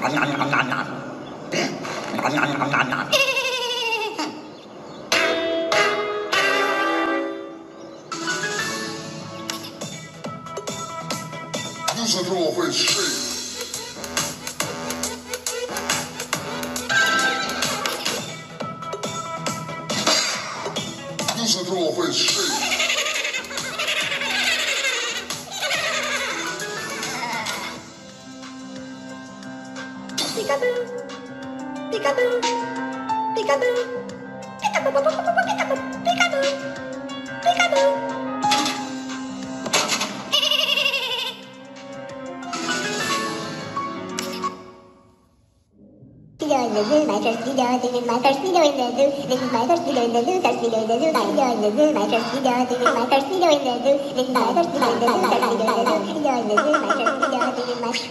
时候我会睡。那时候我会睡。 ピカブーピカブーピカブーピカブーピカブーピカブーピカブーピカブー。In the zoo, my trusty dog. This is my thirsty dog in the zoo. This is my thirsty dog in the zoo. Thirsty dog in the zoo. Thirsty dog in the zoo. My trusty dog. This is my thirsty dog in the zoo. This is my thirsty dog in the zoo. Thirsty dog in the zoo. Thirsty dog in the zoo. My trusty dog. This is my.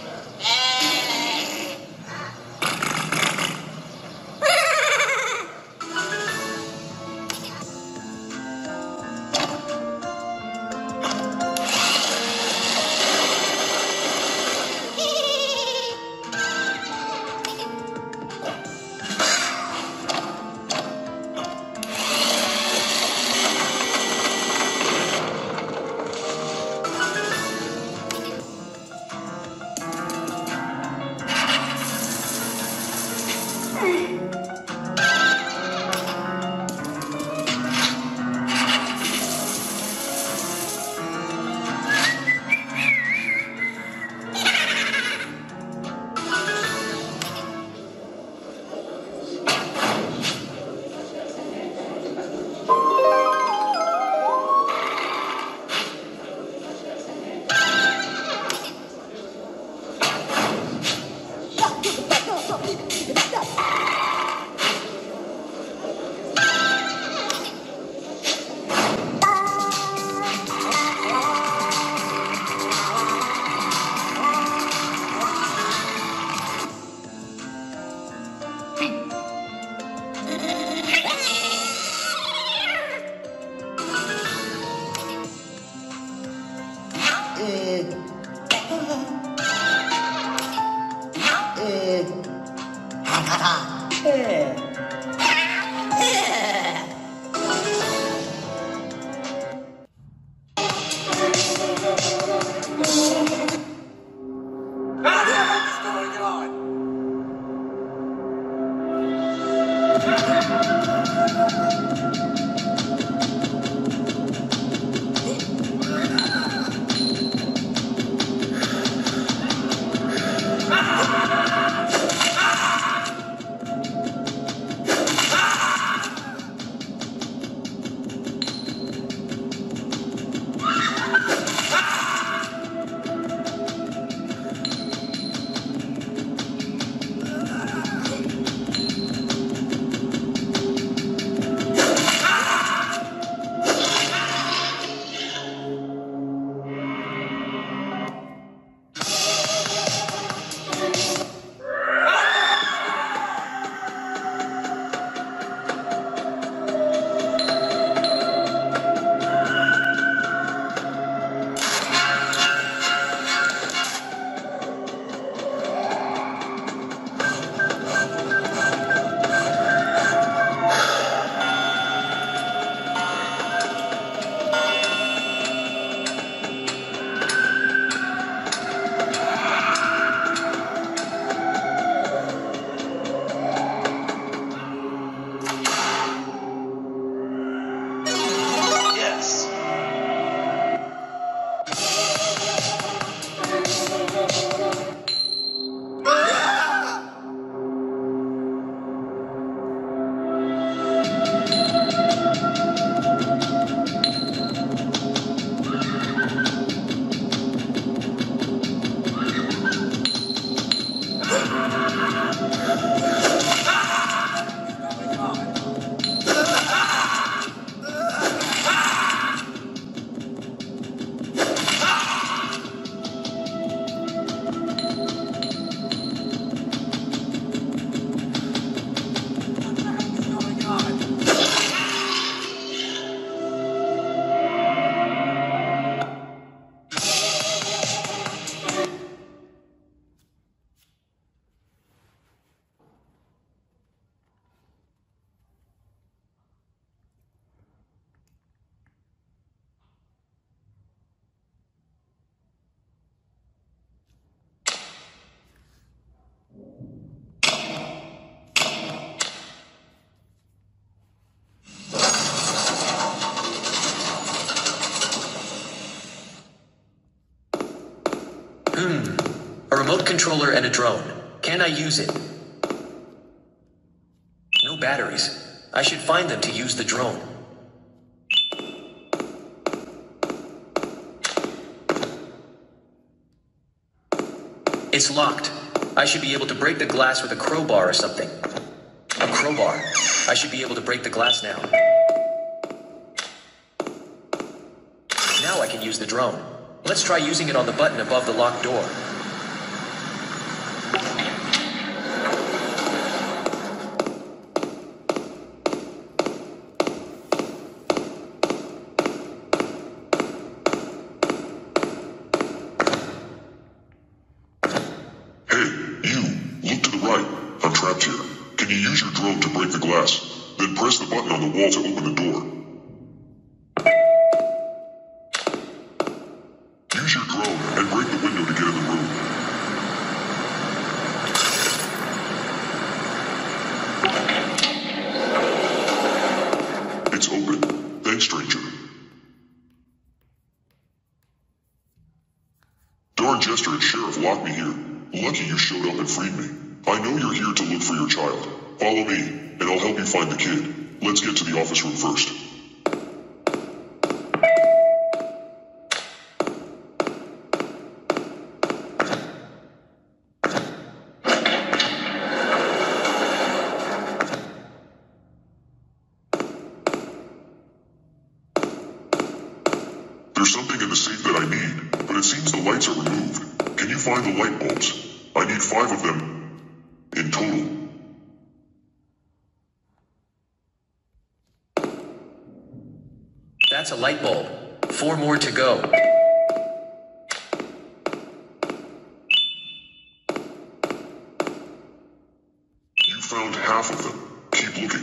remote controller and a drone. Can I use it? No batteries. I should find them to use the drone. It's locked. I should be able to break the glass with a crowbar or something. A crowbar. I should be able to break the glass now. Now I can use the drone. Let's try using it on the button above the locked door. Can you use your drone to break the glass? Then press the button on the wall to open the door. Use your drone and break the window to get in the room. It's open. Thanks, stranger. Darn Jester and Sheriff locked me here. Lucky you showed up and freed me. I know you're here to look for your child. Follow me, and I'll help you find the kid. Let's get to the office room first. There's something in the safe that I need, but it seems the lights are removed. Can you find the light bulbs? I need 5 of them in total. That's a light bulb. 4 more to go. You found half of them. Keep looking.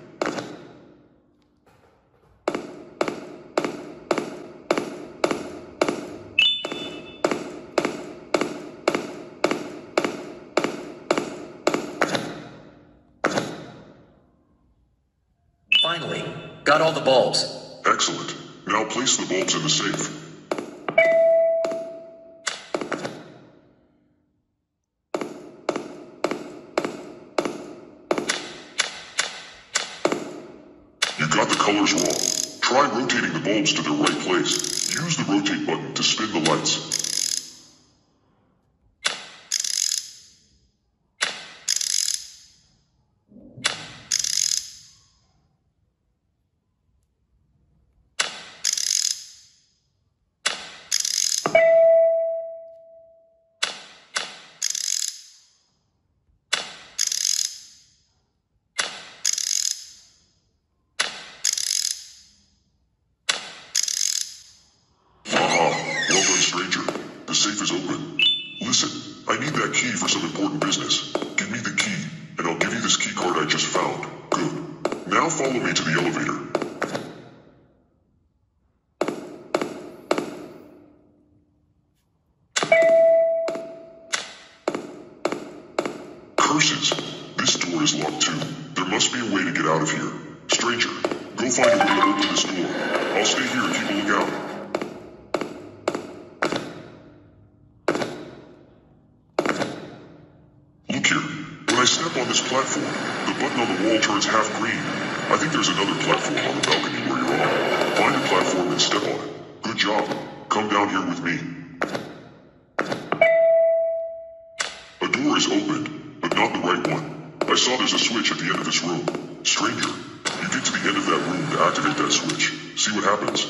Finally, got all the bulbs. Excellent. Now place the bulbs in the safe. You got the colors wrong. Try rotating the bulbs to their right place. Use the rotate button to spin the lights. Well done, stranger. The safe is open. Listen, I need that key for some important business. Give me the key, and I'll give you this key card I just found. Good. Now follow me to the elevator. Curses! This door is locked too. There must be a way to get out of here. Stranger, go find a way to open this door. I'll stay here and keep a lookout. Look here. When I step on this platform, the button on the wall turns half green. I think there's another platform on the balcony where you're on. Find a platform and step on it. Good job. Come down here with me. A door is opened, but not the right one. I saw there's a switch at the end of this room. Stranger, you get to the end of that room to activate that switch. See what happens.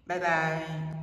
拜拜。